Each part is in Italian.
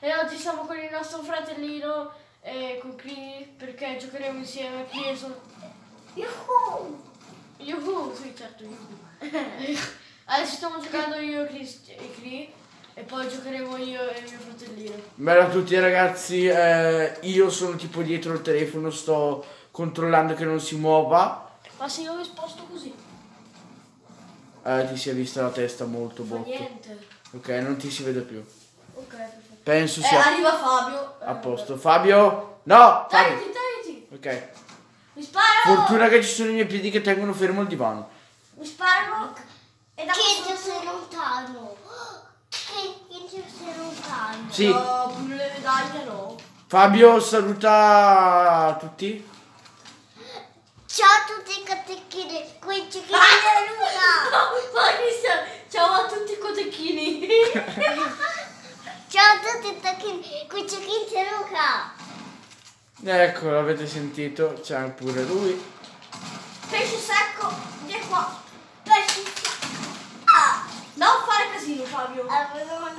E oggi siamo con il nostro fratellino e con Cri perché giocheremo insieme. Cri sono... Yuhu! Yuhu! Sì, certo, Yuhu. Adesso stiamo giocando io e Cri e poi giocheremo io e il mio fratellino. Bella a tutti ragazzi, io sono tipo dietro il telefono, sto controllando che non si muova. Ma se io mi sposto così? Ti si è vista la testa molto Fa botto. niente. Ok, non ti si vede più. Ok, perfetto. Penso sia Arriva Fabio. a posto. Fabio? No! Fabio! Tagliti! Ok. Mi sparano! Fortuna che ci sono i miei piedi che tengono fermo il divano. Mi sparano! E da Che sei lontano! Che sei lontano! Sì. No, pure le medaglie no. Fabio saluta tutti. Ciao a tutti i catecchini, qui c'è chi è Luca! Ma Cristian, ciao a tutti i cotechini. Ciao a tutti i catechini, qui c'è chi è Luca! Ecco, l'avete sentito, c'è pure lui. Pesce secco, vieni qua. Pesci! Ah! Non fare casino, Fabio. No.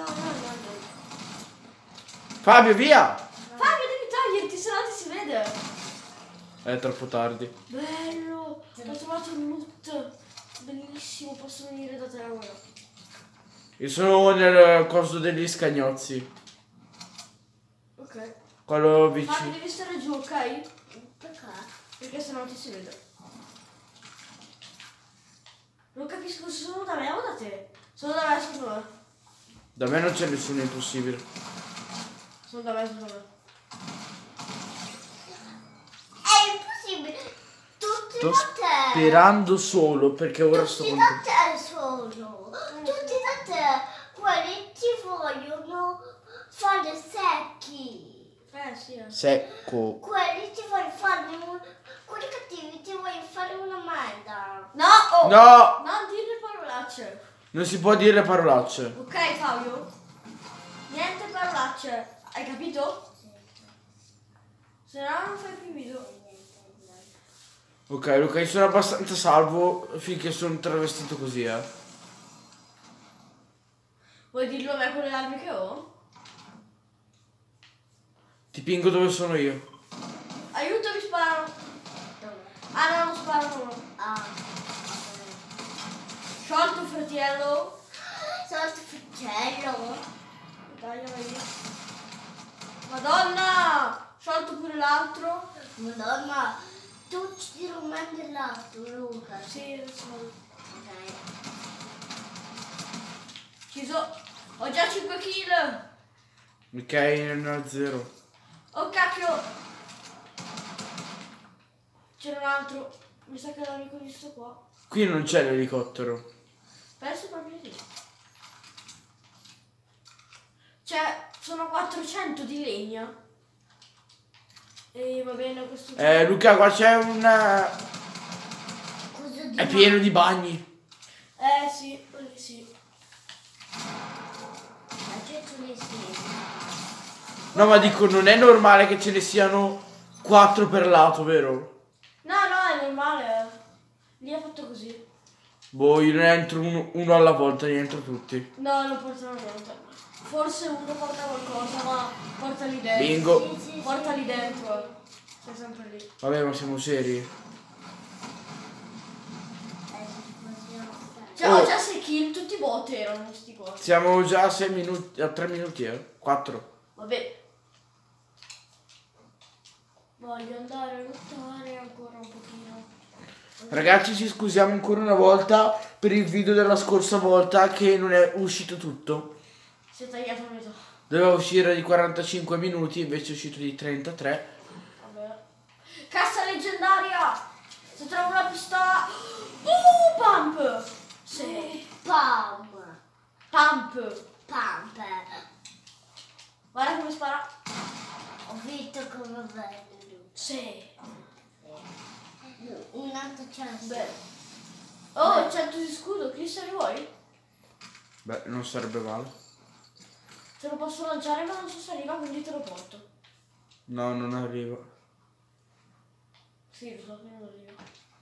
Fabio, via! Fabio, devi toglierti, se no ti si vede. È troppo tardi. Bello, ho trovato un loot. Bellissimo, posso venire da te ora. Io sono nel coso degli scagnozzi. Ok. Quello Fabio, vicino. devi stare giù, ok? Perché? Perché se no ti si vede. Non capisco se sono da me o da te. Sono da me, secondo me. Da me non c'è nessuno impossibile. Sono da me, secondo me. È impossibile! Tutti Sto da te! sperando solo perché ora sto Tutti con da te sono! Tutti da te! Quelli ti vogliono fare secchi! Sì. secco. Quelli ti vogliono fare quelli cattivi ti vogliono fare una merda! No! Oh! No! Non dire parolacce. Non si può dire parolacce. Ok, Fabio? Niente parolacce. Hai capito? Se no non fai più video. Ok, Luca, io sono abbastanza salvo finché sono travestito così, Vuoi dirlo a me con le armi che ho? Ti pingo dove sono io. Aiuto, mi sparano. Ah no, non sparano. Ah, Sciolto fratello. sono il fratello! Dai, vai. Madonna! Sciolto pure l'altro. Madonna, tu ci rimandi l'altro, Luca. Sì, adesso vado. Ok. Chiuso. Ho già 5 kill. Ok, ne ho zero. Oh cacchio. C'era un altro. Mi sa che l'amico di sto qua. Qui non c'è l'elicottero. Penso proprio di sì. Cioè, sono 400 di legna. E va bene questo. Luca, qua c'è una... Cosa di È pieno di bagni. Sì, quelli sì. La gente ne si. No, ma dico, non è normale che ce ne siano 4 per lato, vero? No, è normale. Lì ha fatto così. Boh, io ne entro uno alla volta, ne entro tutti. No, non portano niente. Forse uno porta qualcosa, ma portali dentro. Bingo. Sì. Portali dentro. Sei sempre lì. Vabbè, ma siamo seri. Cioè, Oh. ho già 6 kill, tutti bot erano sti qua. Siamo già a 6 minuti, a 3 minuti, 4. Vabbè. Voglio andare a lottare ancora un pochino. Ragazzi, ci scusiamo ancora una volta per il video della scorsa volta che non è uscito tutto. Si è tagliato a metà. Doveva uscire di 45 minuti, invece è uscito di 33. Vabbè. Cassa leggendaria! Se trovo una pistola... Pump! Sì. Pam. Pump! Pam. Guarda come spara. Ho visto come bello. Sì. Un altro chance. Beh. Oh, 100 di scudo, Cristian, li vuoi? Beh, non sarebbe male. Te lo posso lanciare ma non so se arriva, quindi te lo porto. No, non arriva. Sì, lo so che non arriva.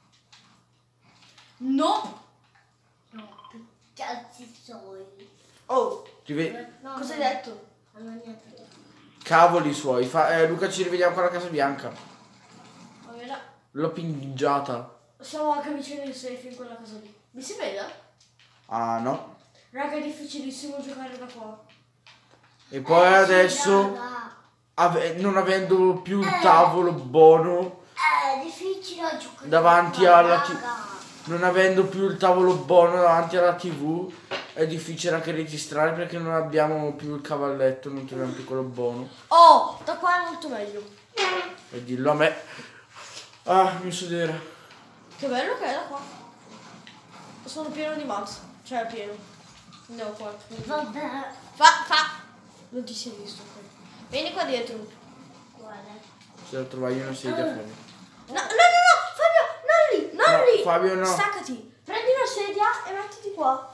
No! No, cazzi suoi. Oh, Ti vedi? No, cosa hai detto? Allora niente. Cavoli suoi. Luca, ci rivediamo con la Casa Bianca. Va bene. L'ho pingiata. Siamo anche vicini al safe in quella casa lì. Mi si vede? Ah no. Raga, è difficilissimo giocare da qua. E poi Sì, adesso, raga. non avendo più il tavolo buono, È difficile giocare davanti qua, alla raga. non avendo più il tavolo buono davanti alla TV, è difficile anche registrare perché non abbiamo più il cavalletto, non troviamo più quello buono. Oh, da qua è molto meglio. E dillo a me. Ah, mi sudere. Che bello che è da qua. Sono pieno di max. Cioè pieno. Ne ho 4. Vabbè. Fa. Non ti sei visto. Ok. Vieni qua dietro. Guarda. Se lo trovai una sedia fuori. No, Fabio, non lì, non No, lì. Fabio, no. Staccati. Prendi una sedia e mettiti qua.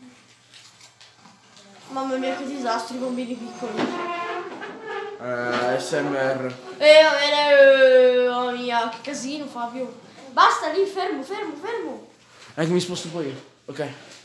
Mamma mia che disastro, i bambini piccoli. SMR. Va bene, mamma mia, che casino Fabio. Basta lì, fermo. Che mi sposto poi io. Ok.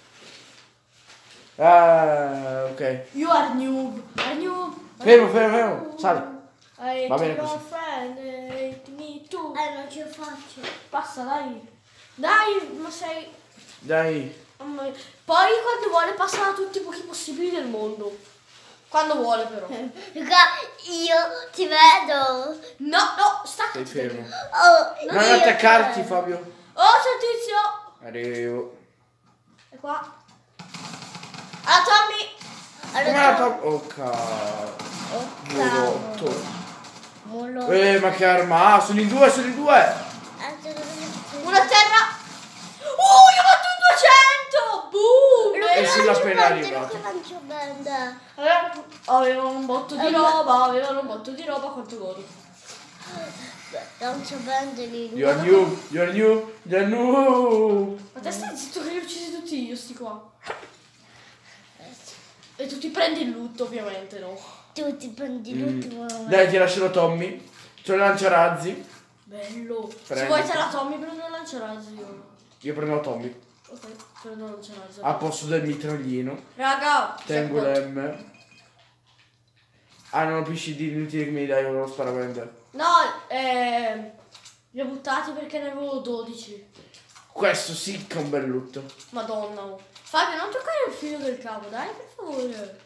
Ok. You are noob. Fermo. Sali. I Va bene your così. friend, hate me too. Non ce la faccio. Basta, dai. Dai, ma sei... Dai. mamma mia. Poi quando vuole passa da tutti i pochi possibili del mondo. Quando vuole però. Luca, io ti vedo. No, staccati. Stai fermo. Oh, Non io attaccarti, ti vedo. Fabio. Oh, c'è il tizio. Arrivo. È qua. Ah, Tommy. Come la top? Oh cavolo. cavolo. Ma che arma? Sono in due. Una a terra. Io ho fatto un 200. Boom. E sulla appena arrivato. Avevano un botto di roba, quanto godo. Lancio band lì. You're new. Ma te stai zitto che li ho uccisi tutti io, sti qua. E tu ti prendi il lutto, ovviamente, no? Tu ti prendi l'ultimo. Dai, ti lascerò Tommy. C'ho il lanciarazzi. Bello. Se Prendi. vuoi te la Tommy, prendo il lanciarazzi io. Io prendo Tommy. Ok, prendo il lanciarazzi. A posto del mitraglino. Raga, Tengo l'M. Ah, non ho più CD, inutile che mi dai uno sparavento. no, li ho buttati perché ne avevo 12. Questo sì che è un bel lutto. Madonna. Oh. Fabio, non toccare il filo del cavo, dai, per favore.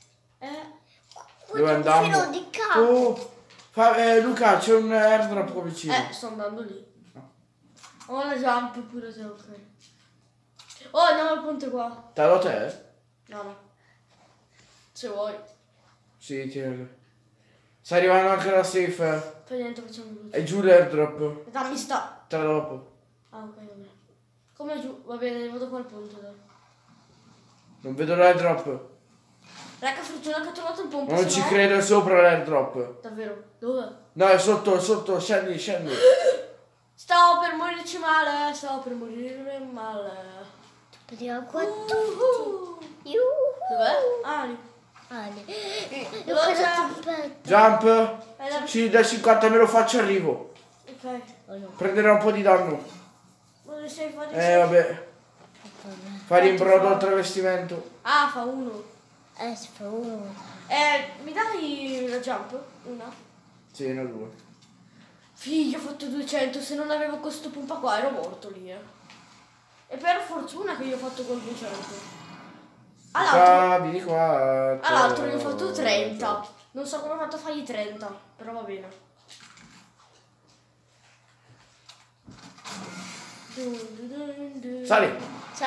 Dove andiamo? filo di cavo. Luca, c'è un airdrop qua vicino. Sto andando lì. Ho una jump pure se ok. Oh, andiamo al ponte qua. Te lo te? No. Se vuoi. Sì, tieni. Sta arrivando anche la safe. Fai niente, facciamo tutto. È giù l'airdrop. Dammi sta. Tra dopo. Ah, ok, vabbè. Come giù? Va bene, vado qua al ponte, dai. Non vedo l'airdrop. Raga, fortuna che ho trovato il pompo. Non se ci no- credo, è sopra l'airdrop. Davvero? Dove? No, è sotto, scendi. Stavo per morirci male, Vediamo qua tutti. Dov'è? Ah, lì. Luca, c'è? aspetta. Jump. là. Sì, da 50 me lo faccio, arrivo. Ok. Prenderò un po' di danno. Dove sei fuori? Vabbè. Fare in brodo al travestimento. Ah, fa uno. Si fa uno. Mi dai la jump? Una? Sì, no, due. Figlio, ho fatto 200, se non avevo questo pompa qua ero morto lì, E per fortuna che io ho fatto quel 200. All'altro Vieni qua. io ho fatto 30. Non so come ho fatto a fargli 30, però va bene. Sali.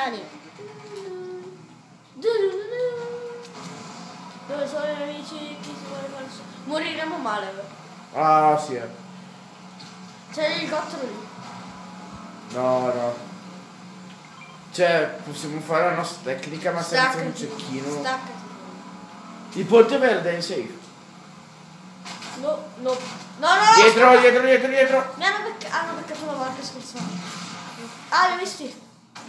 Dove sono gli amici? Chi si vuole fare su? Moriremo male. Ah, sì. C'è l'elicottero lì. No. Cioè, possiamo fare la nostra tecnica ma senza un cecchino. Staccati. Il ponte verde è in safe. No. Dietro. Mi hanno beccato la marca, scherzando. Ah, li hai visti?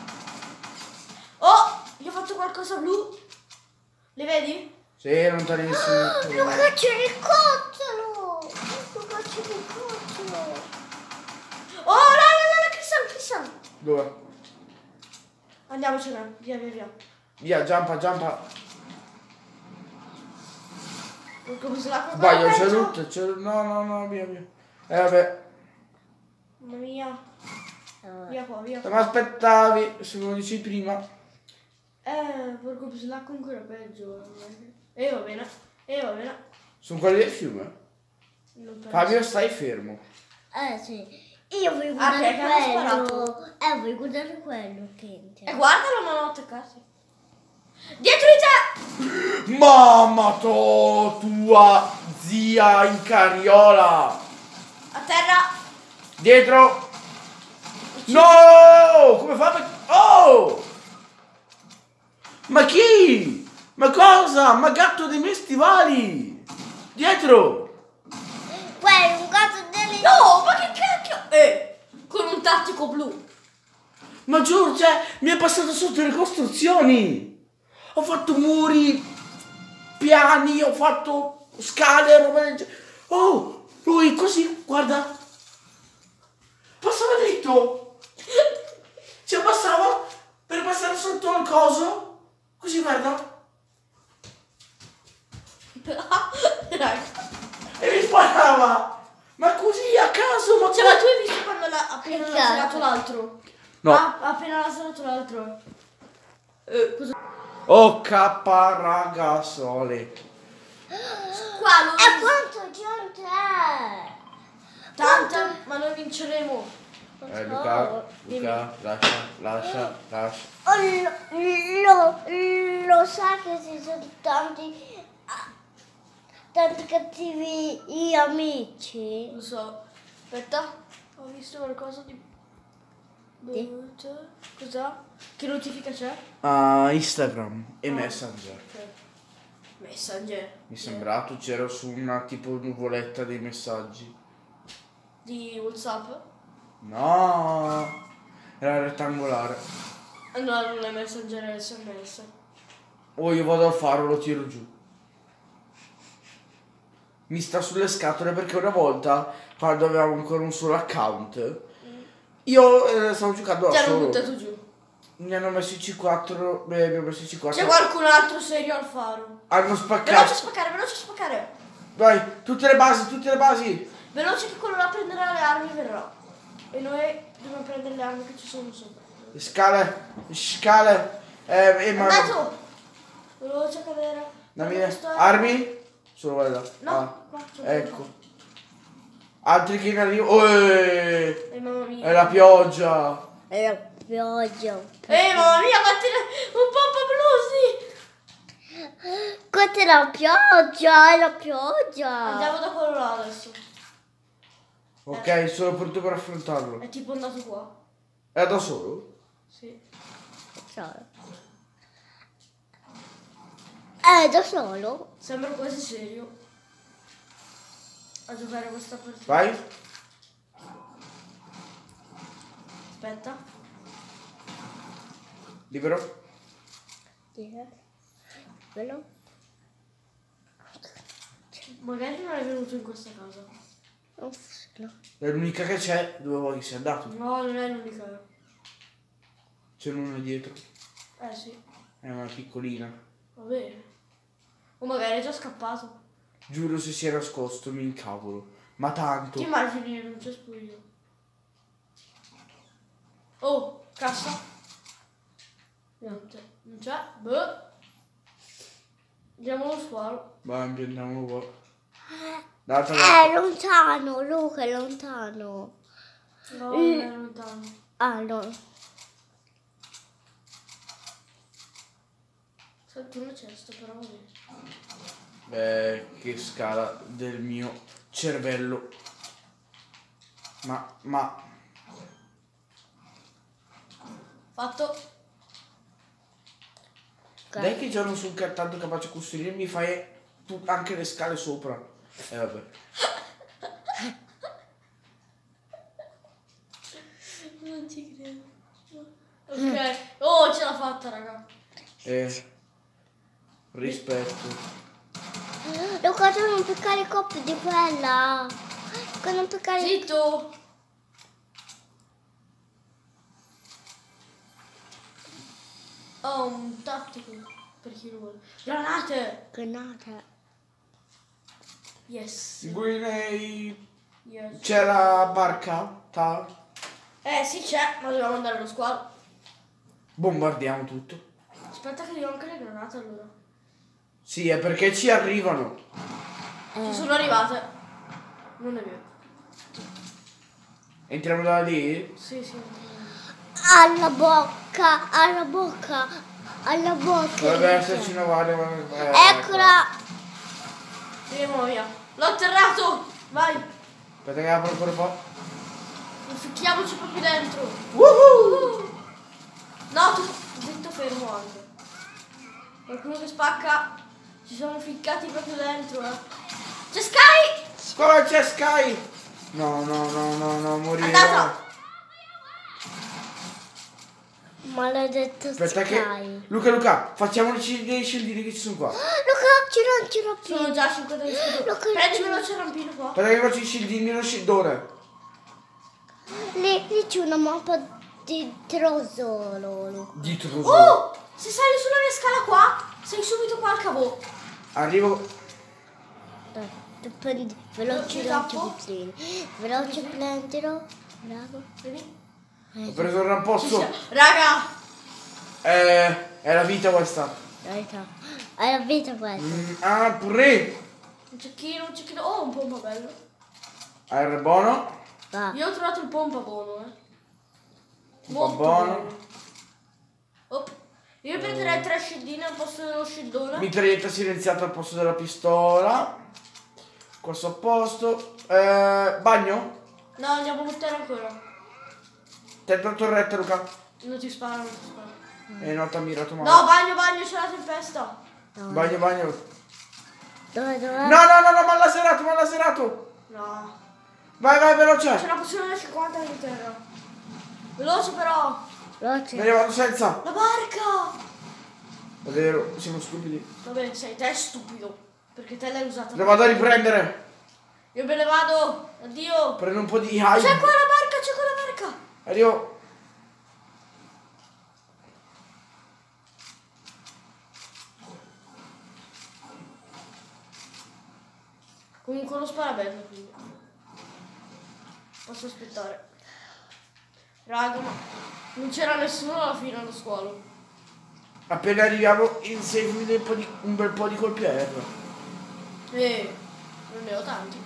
Oh, gli ho fatto qualcosa blu. Li vedi? Sì, non togli nessuno. Luca, c'è l'elicottero. Oh, là, Cristian. Dove? Andiamocene, via. Via, giampa. Come se l'acqua Sbaglio, c'è peggio. tutto, c'è... No, via. Vabbè, Mamma mia. Via qua, via se qua. mi aspettavi, se me lo dici prima. Porco per l'acqua ancora peggio. Va bene. Sono quelli del fiume. Non penso. Fabio, stai fermo. Sì. Io voglio Ah, guardare perché hanno quello. sparato? Voglio guardare quello che entra. Guardalo, ma non attaccati. Dietro di te! Mamma tua zia in carriola. A terra. Dietro. No! Come fa? Oh! Ma chi? Ma cosa? Ma gatto dei miei stivali! Dietro! Quello è un gatto delle... No, ma che cacchio! Con un tattico blu. Ma giuro, cioè, mi è passato sotto le costruzioni! Ho fatto muri, piani, ho fatto scale, roba del genere. Oh! Lui così, guarda! Passava dritto! Cioè, passava per passare sotto il coso. Così, guarda. E mi sparava! Ma così a caso, ma Cioè, ma tu hai visto quando appena l'ha Peccato. serato l'altro? No. Appena l'ha serato l'altro. Cosa? Oh capparagasole. Qua lo E quanto gente è? tanta, ma noi vinceremo. Luca, lascia. Oh, lo sa che ci sono tanti cattivi amici? Lo so. Aspetta, ho visto qualcosa di... Cos'ha? Che notifica c'è? Instagram e Messenger. Ok. Messenger. Mi è sembrato c'era su una tipo nuvoletta dei messaggi. Di WhatsApp? No, era rettangolare. No, non è Messenger, è SMS. Oh, io vado al faro, lo tiro giù. Mi sta sulle scatole perché una volta, quando avevamo ancora un solo account, io stavo giocando da Ti hanno solo. buttato giù. Mi hanno messo i C4, beh, abbiamo messo i C4. C'è qualcun altro serio al faro. Hanno spaccato. Veloce spaccare. Vai, tutte le basi. Veloce che quello là prenderà le armi e verrà. E noi dobbiamo prendere le armi che ci sono sopra. Scale. Ma... Andato! Veloce cadere. Dammi Prendo questo armi? Solo guarda. No, qua, sopra. Ecco. Altri che in arrivo. Oh, Mamma mia. è la pioggia. È la pioggia. Mamma mia, quanti un po' Questa è la pioggia. Andiamo da quello là adesso. Ok, sono pronto per affrontarlo. È tipo andato qua. È da solo? Sì. Da solo? Sembra quasi serio a giocare questa partita. Vai. Aspetta. Libero. Quello? Magari non è venuto in questa casa. No. È l'unica che c'è. Dove vuoi che sia andato? No, non è l'unica. C'è uno dietro. Sì. È una piccolina. Va bene. O magari è già scappato. Giuro se si è nascosto mi incavolo. Ma tanto. Ti immagini non c'è spoglio. Oh, cassa. Niente. Non c'è. Boh. Diamo lo sparo. Vai, andiamo qua. Data È lontano, Luca, è lontano. No, non è lontano. Ah, no. Sento una cesta, però va bene. Che scala del mio cervello. Ma Fatto. dai che già non sono tanto capace a costruire, mi fai anche le scale sopra. Vabbè. Non ci credo. Ok. Oh, ce l'ha fatta, raga. Rispetto. Luca, tu non piccare il coppo di quella. Luca, non piccare... Zitto. Oh, un tattico. Per chi lo vuole. Granate. Granata. Yes. Guinei. Yes. C'è la barca? Sì c'è, ma dobbiamo andare allo squalo. Bombardiamo tutto. Aspetta che io ho anche le granate allora. Sì, è perché ci arrivano. Ci sono arrivate. Non è vero. Entriamo da lì? Sì. Alla bocca, alla bocca, alla bocca. Dovrebbe esserci una varia. Eccola. Andiamo via. L'ho atterrato! Vai! Aspetta che apro ancora un po'. Inficchiamoci proprio dentro. Woohoo! No, tu zitto fermo anche. Qualcuno che spacca. Ci siamo ficcati proprio dentro, C'è Sky! Qua c'è Sky! No, morire. Andata! Maledetto Aspetta Sky. che. Luca, facciamoci dei scildini che ci sono qua. Luca, ce l'ho più. Sono già 50 di scudo. Luca, Prendi veloce il rampino qua. Aspetta che faccio i scildini nello scildone. Lì c'è una mappa di trosolo. Dito così. Oh! Se sali sulla mia scala qua, sei subito qua al cavo. Arrivo. Tu prendi veloce Tappo. veloce prendilo. Bravo. Vedi? Ho preso il ramposto. Raga! È la vita questa. Hai la vita questa. Pure. Un cecchino. Oh, un pompa bello. Era buono. Va. Io ho trovato il pompa buono, Molto buono. Oh. Io prenderei 3 scildine al posto dello scildone. Mitraglietta silenziata al posto della pistola. Questo a posto. Bagno? No, andiamo a buttare ancora. Tenta torretta, Luca. Non ti sparo. No, ti ha mirato male. No, bagno, c'è la tempesta. Bagno. Dove? No, ma l'ha serato. No. Vai, C'è veloce. una pozione da 50 in terra. Veloce però. Veloce. Me ne vado senza. La barca! È vero, siamo stupidi. Vabbè, sei te stupido. Perché te l'hai usata. Le vado a riprendere. Io me ne vado. Addio. Prendo un po' di C'è qua la hype. barca. Arrivo. Comunque lo sparabello, quindi. Posso aspettare. Raga, ma non c'era nessuno alla fine allo squalo. Appena arriviamo inseguimi un bel po' di colpi aereo. Non ne ho tanti.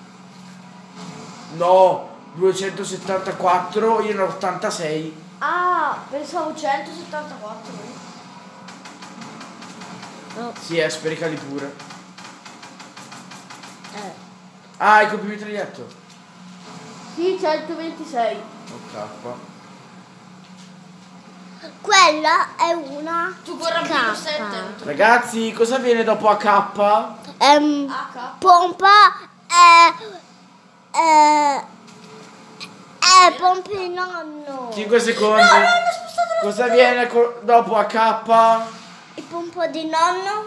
No, 274, io ne ho 86. Ah, pensavo 174. No. Sì, spericali pure. Ah, i colpi di mitraglietto. Sì, 126. Ok. Quella è una Tu con rampino K. 7. Ragazzi, cosa viene dopo AK? H. Pompa pompa in nonno. 5 secondi. Cosa viene dopo AK? Il pompa di nonno?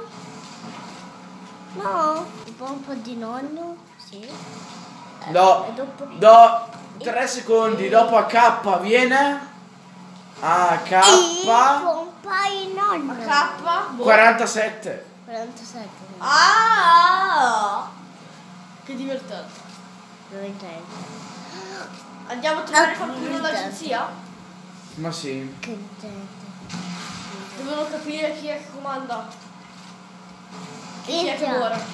No. Il pompa di nonno? Sì. No. E dopo? 3 secondi. Dopo AK viene AK Il pompa in nonno. H. 47. 47. Ah! Che divertente. Dove intendo? Andiamo a trovare qualcuno dall'agenzia? Ma sì. Che intendo? Devono capire chi è che comanda. Chi è che Inizia. ora.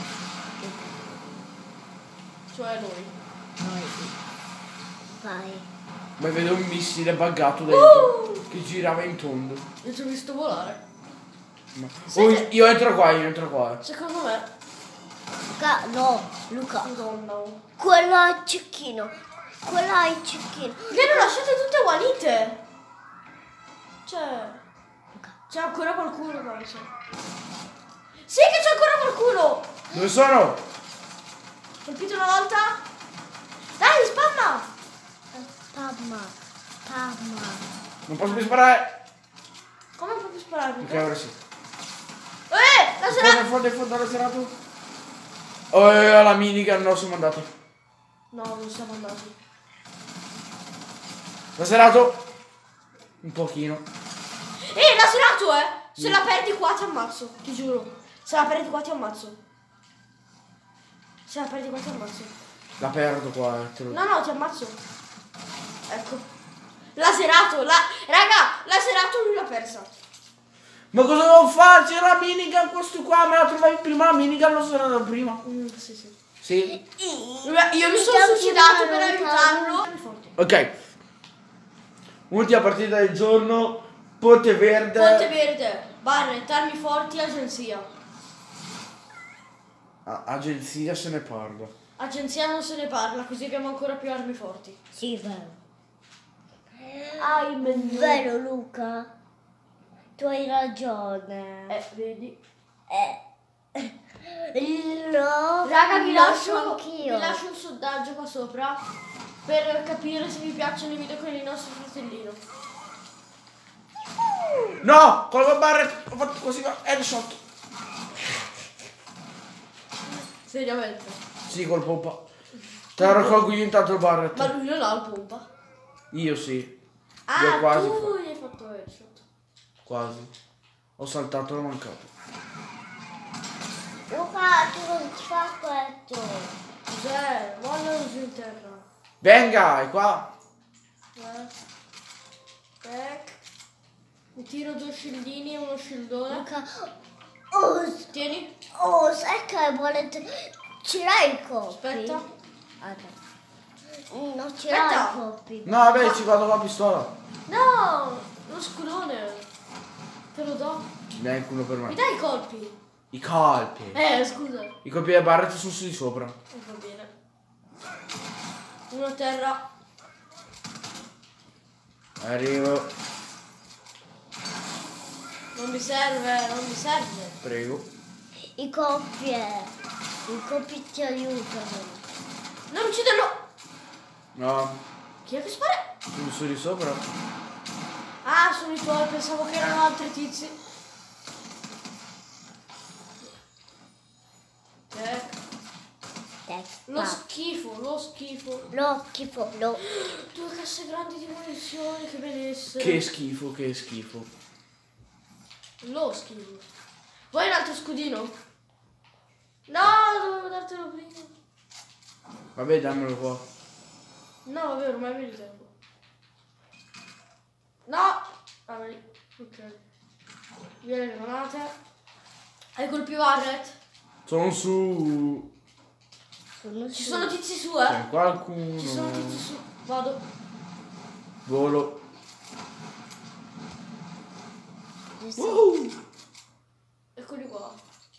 Cioè noi. Noi. Vai. Ma vedo un missile buggato dentro che girava in tondo. Io ti ho visto volare. Oh, io entro qua. Secondo me. Luca, no. Luca. Madonna. Oh. Quello è il cecchino. Quello è il cecchino. Le hanno lasciate tutte guarite. Cioè. C'è ancora qualcuno, penso. Sì che c'è ancora qualcuno! Dove sono? Colpito una volta? Dai, spamma! Spamma. Non posso più sparare. Come puoi sparare? Ok, ora sì. La serata! In fondo, l'ho serato. Oh, la minigun, no, siamo andati. No, non siamo andati. L'ho serato. Un pochino. L'ha serato, Se la perdi qua ti ammazzo, ti giuro. Se la perdi qua ti ammazzo. Se la perdi qua ti ammazzo. La perdo qua, te lo... No, ti ammazzo. Ecco. Laserato, raga, laserato lui l'ha persa. Ma cosa devo fare? C'era la minigun questo qua, me la trovavi prima la minigun, lo sarà da prima. Sì. Sì. Io mi sono suicidato per aiutarlo. Ok. Ultima partita del giorno. Ponte Verde. Ponte Verde. Barret, armi forti, agenzia. Agenzia se ne parla. Agenzia non se ne parla, così abbiamo ancora più armi forti. Sì, vero. Vero Luca. Tu hai ragione. Vedi? No. Raga, vi lascio anch'io. un sondaggio qua sopra per capire se vi piacciono i video con il nostro fratellino. No! Colgo Barret! Ho fatto così, headshot! Seriamente. Sì, col pompa. Te la raccolgo io intanto il Barret. Ma lui non ha il pompa. Io sì. Ah, Io quasi tu gli hai fatto headshot. Quasi. Ho saltato, l'ho mancato. Luca, tu non ti fa questo. Cos'è? Mollalo giù in terra. Venga, è qua. Mi tiro 2 scildini e uno scildone. Luca. Tieni. Sai che volete... Ce l'hai i coppi? Aspetta. Non ce l'hai i coppi. No, vabbè, ci vado con la pistola. No, lo scudone. Te lo do. Neanche uno per Mi me. dai i colpi? I colpi. Scusa. I colpi del Barret sono su di sopra. Va bene. Uno a terra. Arrivo. Non mi serve, non mi serve. Prego. I coppi ti aiutano. Non ucciderlo. No. Chi è che spara? Sono su di sopra. Ah, sono i tuoi, pensavo che erano altri tizi. Lo schifo. Lo schifo. 2 casse grandi di munizioni, che benessere. Che schifo, che schifo. Lo schifo. Vuoi un altro scudino? No, dovevo dartelo prima. Vabbè, dammelo qua. No, vabbè, ormai mi ritengo. No! Ah, vedi. Ok. Via le granate. Hai colpi Barret? Sono su. Ci sono tizi su, C'è qualcuno. Ci sono tizi su. Vado. Volo. Eccoli qua.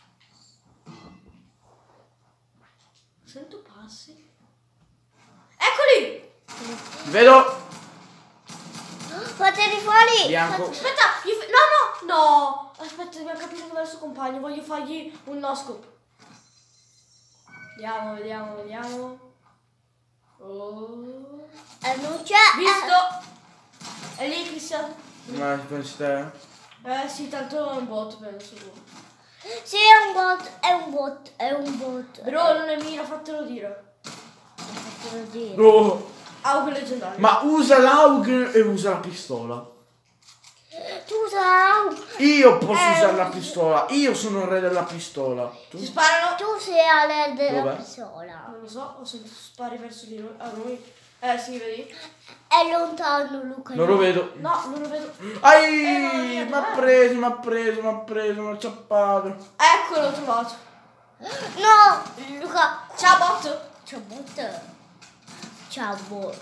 Sento passi. Eccoli! Vedo. Fateli fuori! Bianco. Aspetta! No! Aspetta, dobbiamo capire dove è il suo compagno. Voglio fargli un no-scope. Vediamo. Oh. Non c'è! Visto! È lì, Cristian. Ma pensi te? Sì, tanto è un bot, penso. Sì, è un bot. Però non è mira, fatelo dire. Fatelo dire. Oh. AUG leggendario. Ma usa l'AUG e usa la pistola. Tu sai... Io posso usare la pistola. Io sono il re della pistola. Tu? Si sparano. Tu sei alla della Dov'è? pistola. Non lo so, ho sentito spari verso di noi. A noi. Sì, vedi? È lontano, Luca. Non lo vedo. No, non lo vedo. Ai! Mi ha preso, mi ha acciappato. Ecco, l'ho trovato. No, Luca. Ciao, bot. Ciao, bot.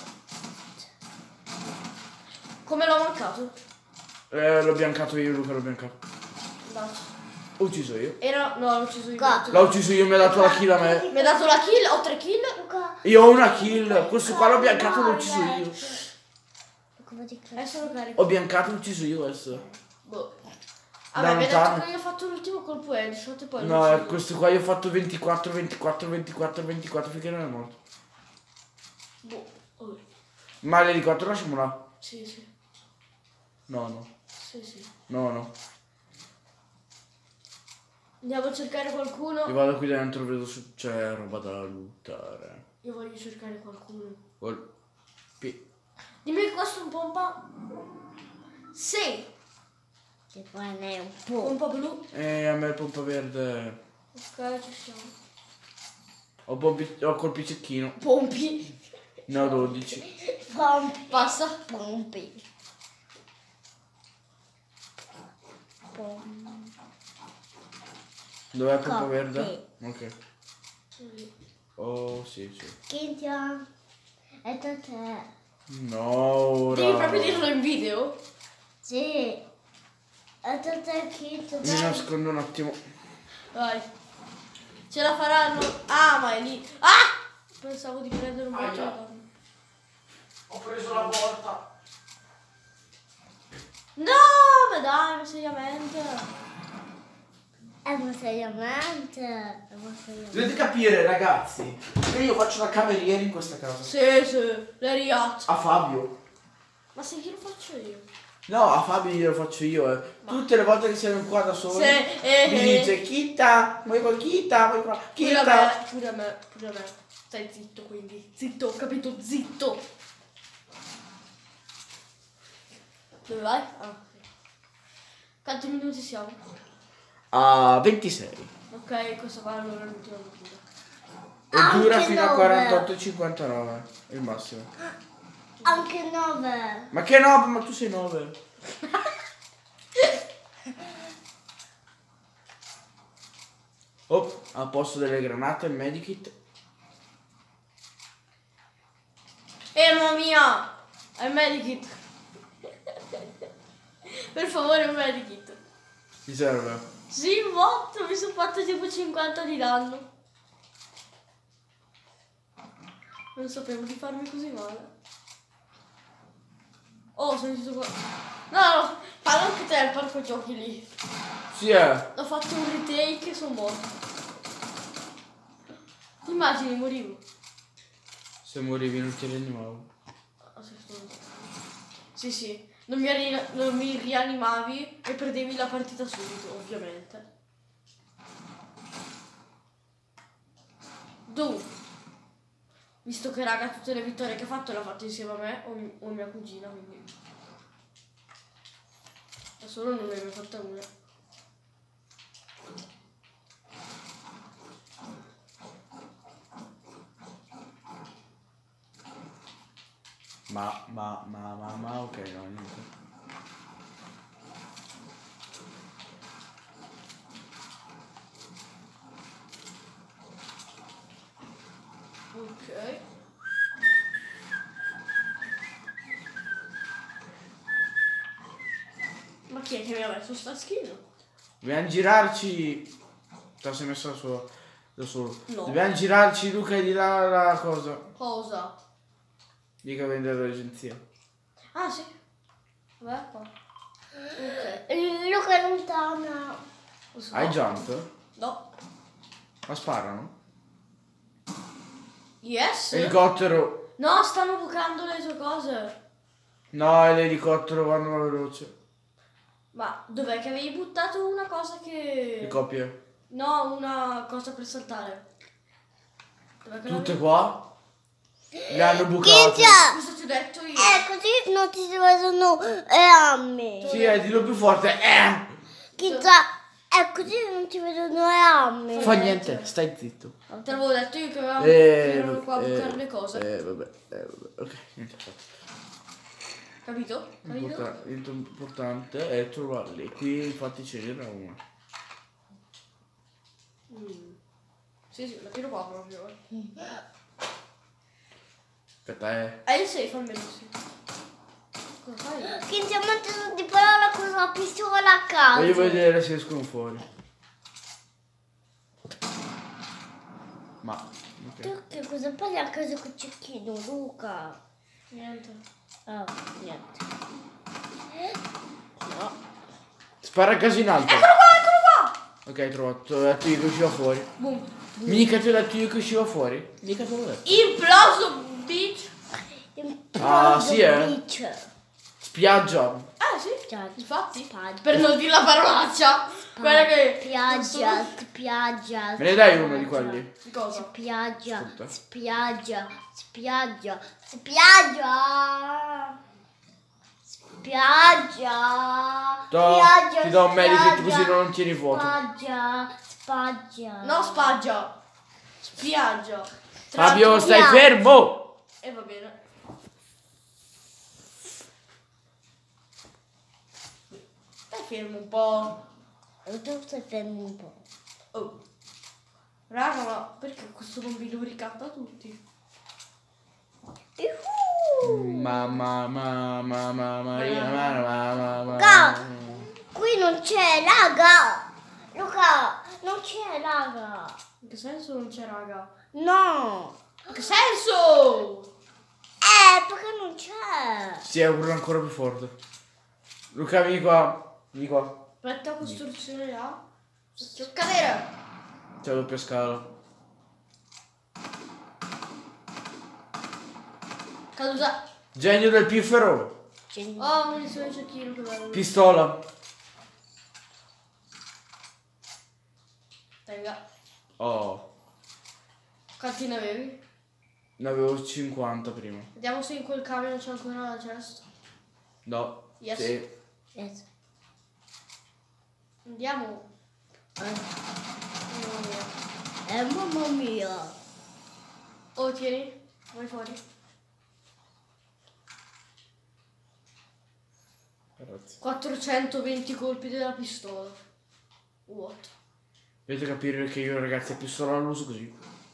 Come l'ho mancato? L'ho biancato io, Luca, l'ho biancato. Dacci. L'ho ucciso io. No, l'ho ucciso io. Qua. L'ho ucciso io, mi ha dato la kill a me. Mi ha dato la kill, ho 3 kill. Luca. Io ho una kill. Questo qua l'ho biancato, l'ho ucciso io. Come ti Adesso lo carico. Ho biancato, l'ho ucciso io adesso. Boh. Da Vabbè, mi ha detto lontano. che io ho fatto l'ultimo colpo headshot e poi No, l'ho ucciso. questo qua io ho fatto 24 finché non è morto. Boh. Oh. Ma l'elicottero lasciamo là. Sì. No. Sì. No. Andiamo a cercare qualcuno. Io vado qui dentro, vedo se c'è roba da lootare. Io voglio cercare qualcuno. Colpi. Dimmi che questo è un pompa. Sì. Ti prende un po'. Un po' blu. A me il pompa verde. Ok, ci siamo. Ho col pizzacchino. Pompi. Ne ho 12. Pompi. Passa. Pompi. Dov'è il campo Coppi. verde? Ok. Oh, sì. Kintia. È da te. No, ora. Devi proprio dirlo in video? Sì. È da te, Kintia. Mi nascondo un attimo. Vai. Ce la faranno. Ah, ma è lì. Ah! Pensavo di prendere un po' di carne. Ho preso la porta. No, ma dai, ma seriamente. Ma seriamente. Dovete capire, ragazzi, che io faccio la cameriera in questa casa. Sì, le riacce. A Fabio. Ma se chi lo faccio io? No, a Fabio glielo faccio io, Tutte le volte che siamo qua da soli, Sì, mi dice Chita, vuoi qua Chita, vuoi qua Pure a Chita. me, pure a me, pure a me. Stai zitto quindi. Zitto, ho capito, zitto. Dove vai? Ah, sì. Quanti minuti siamo? A 26. Ok, questo va allora l'ultima battuta. E dura Anche fino a 9. 48,59, il massimo. Anche 9. Ma che 9? Ma tu sei 9. Oh, a posto delle granate il medikit. Mamma mia! È il medikit. Per favore, un medikit. Ti serve? Sì, botto, mi sono fatto tipo 50 di danno. Non sapevo di farmi così male. Oh, sono sentito qua. No, fallo anche te al parco giochi lì. Sì, Ho fatto un retake e sono morto. Ti immagini, morivo. Se morivi non ti rianimavo. Ah, sì. Non mi rianimavi e perdevi la partita subito, ovviamente. Dove? Visto che raga tutte le vittorie che ha fatto le ha fatte insieme a me o mia cugina, quindi da solo non ne avevo fatta una. Ma, ok, no, niente. Ok. Ma chi è che mi ha messo sta skin? Dobbiamo girarci. Ti sei messo da solo. No. Dobbiamo girarci, Luca, e di là la cosa. Cosa? Dica vendere l'agenzia. Ah sì. Vabbè qua. Ok. Luca è lontano. Hai jump? No. Ma sparano? Yes. Elicottero. No, stanno bucando le tue cose. No, l'elicottero vanno veloce. Ma dov'è che avevi buttato una cosa che... Le copie. No, una cosa per saltare. Dov'è che Tutte l'avevi? qua. Le hanno bucate. Kintia. Cosa ti ho detto io? Così non ti si vedono a me. Sì, dillo più forte. Kintia. Così non ti vedono a me. Fa niente, stai zitto. Te l'avevo detto io che avevamo qua a bucare le cose. Vabbè. Ok, niente fatto. Capito? Capito? L'importante è trovarli. Qui infatti ce n'era una. Sì, la tiro qua proprio. Aspetta, È il safe almeno, sì. Cosa fai? Kintia, ma tu di parola con la pistola a casa. voglio vedere se escono fuori. Ma, ok. Tu che cosa parli a casa con cecchino, Luca? Niente. Ah, niente. No. Spara a caso in alto. Eccolo qua! Ok, trovato. Ti ho detto io che usciva fuori. Boom. Mica ti ho detto io che usciva fuori? Mica te l'ho detto. Imploso, bitch. Ah, sì, Beach. Spiaggia. Ah, sì. Spiaggia. Infatti. Spiaggia. Per non dire la parolaccia. Quella che... Spiaggia, spiaggia. Me ne dai uno di quelli? Cosa? Spiaggia, Ascolta. spiaggia, spiaggia, spiaggia. Spiaggia. Spiaggia, Ti do un medikit spiaggia, così non tieni vuoto. Spaggia, spaggia. No, spaggia. Spiaggia. Fabio, stai Spiaggia. fermo! E va bene. Stai fermo un po'. Tu stai fermo un po'. Oh. Raga, ma perché questo bambino ricatta tutti? Mamma. Qui non c'è raga. Luca, non c'è raga. In che senso non c'è raga? No. In che senso? Perché non c'è? Si è ancora più forte. Luca, vieni qua. Vieni qua. Aspetta, costruzione là. Faccio cadere. C'è la doppia scala. Caduta. Genio del piffero. Oh, munizione di cecchino, che bello. Pistola. Tenga. Oh. Quanti ne avevi? Ne avevo 50 prima. Vediamo se in quel camion c'è ancora la cesta. No. Yes. Sì. Yes. Andiamo. Mamma mia. Oh, tieni. Vai fuori. Grazie. 420 colpi della pistola. What? Dovete capire che io ragazzi a pistola l'uso così.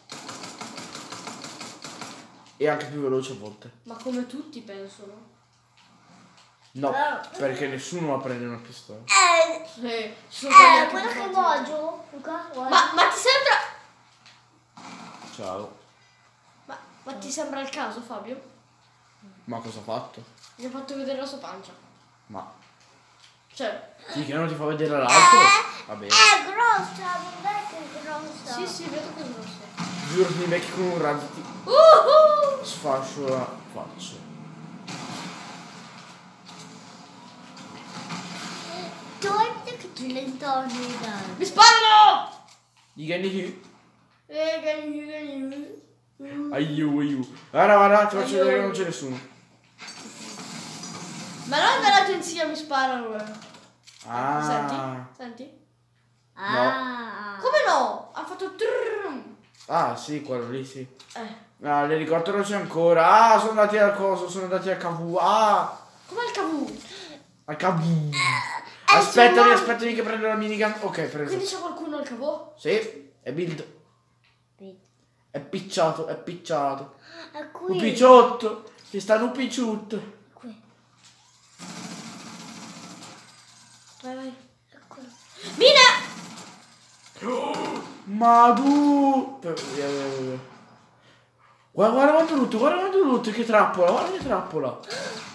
E anche più veloce a volte. Ma come tutti pensano. No, perché nessuno va a prendere una pistola. Sì, ci sono quelli anche Quello più che forti. voglio, Luca, guarda. Ma ti sembra... Ciao. Ma ti sembra il caso, Fabio? Ma cosa ha fatto? Mi ha fatto vedere la sua pancia. Ma Cioè, sì, che non ti fa vedere l'altro? Va bene. È grossa, non è che è grossa. sì, vedo che è grosso. Giuro che mi becchi con un razzo ti sfascio la faccia. Torte che ti lentorni da. Mi sparano! Digani Gani. aiu. Guarda, ti faccio vedere che non c'è nessuno. Ma non dalla agenzia mi sparano. Ah. Senti? Ah. Come no? Ha fatto trrrm. Ah, sì, quello lì sì. Ah, l'elicottero c'è ancora. Ah, sono andati al coso, sono andati al cavù. Ah, come il cavù? al cavù. Aspettami che prendo la minigun. Ok, preso. Quindi c'è qualcuno al cavò? Sì, è build. È picciato. È qui. Un picciotto. Ci sta un picciotto. Qui. Vai. È qui. Mina! Madu. Guarda quanto lutto, che trappola, guarda che trappola.